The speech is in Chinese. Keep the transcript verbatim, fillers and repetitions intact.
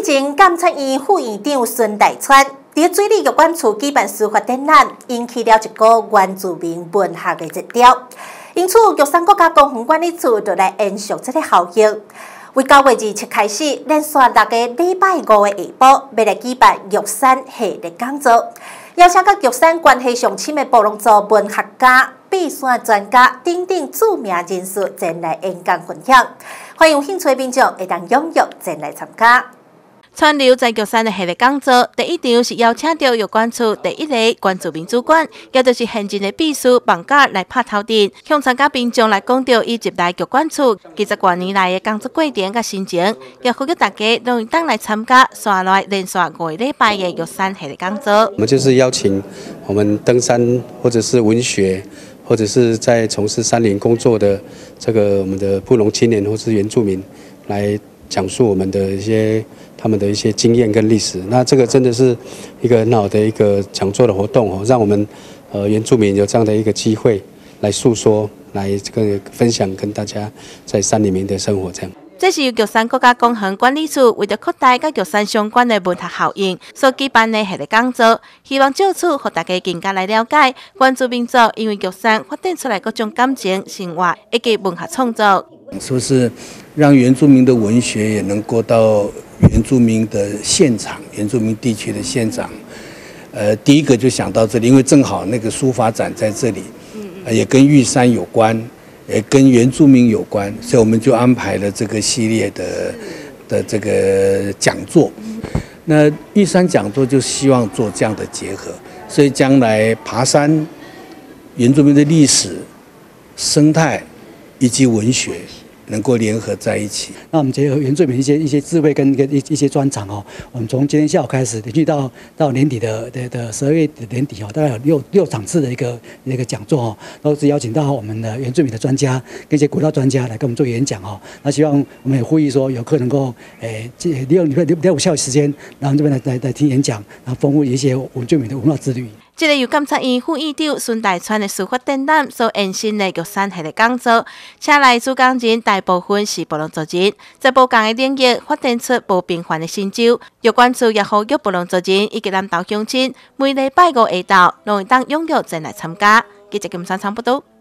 进前，监察院副院长孙大川伫水利局管处举办司法展览，引起了一个原住民文学的热潮。因此，玉山国家公园管理处就来延续这个效应。为九月二七开始，连续六个礼拜五的下晡，要来举办玉山系列讲座，邀请甲玉山关系上深的布农族文学家、秘山专家等等著名人士前来演讲分享。欢迎有兴趣的民众会当踊跃前来参加。 串流在玉山的系列讲座，第一场是邀请到玉管处第一个原住民主管，也就是现任的秘书绑架来拍头阵，向参加民众来讲到伊入来玉管处几十多年来的工作过程甲心情，也呼吁大家都会当来参加下来连续五个礼拜的玉山系列讲座。 我们就是邀请我们登山或者是文学，或者是在从事山林工作的这个我们的布农青年或是原住民来讲述我们的一些他们的一些经验跟历史。那这个真的是一个很好的一个讲座的活动哦，让我们呃原住民有这样的一个机会来诉说，来这个分享跟大家在山里面的生活这样。 这是由玉山国家公园管理处为了扩大甲玉山相关的文学效应所举办的系列讲座，希望借此让大家更加来了解原住民族因为玉山发展出来各种感情、生活以及文学创作。 是不是让原住民的文学也能够到原住民的现场、原住民地区的现场？呃，第一个就想到这里，因为正好那个书法展在这里，呃、也跟玉山有关。也跟原住民有关，所以我们就安排了这个系列的的这个讲座。那玉山讲座就希望做这样的结合，所以将来爬山、原住民的历史、生态以及文学能够联合在一起。 那我们结合原住民一些一些智慧跟一一些专长哦，我们从今天下午开始，连续到到年底的的的十二月的年底哦，大概有六六场次的一个一个讲座哦，都是邀请到我们的原住民的专家跟一些国家专家来跟我们做演讲哦。那希望我们也呼吁说，游客能够诶利用礼拜六五下午时间，然后这边来来来听演讲，然后丰富一些原住民的文化之旅。 这个由监察院副院长孙大川的司法展览所延伸的玉山系列讲座，请来主讲人大部分是布农族人，在不同的领域发展出不平凡的成就。玉管处也呼吁布农族人以及南投乡亲，每礼拜五下昼，拢会当踊跃前来参加。记者金山参报道。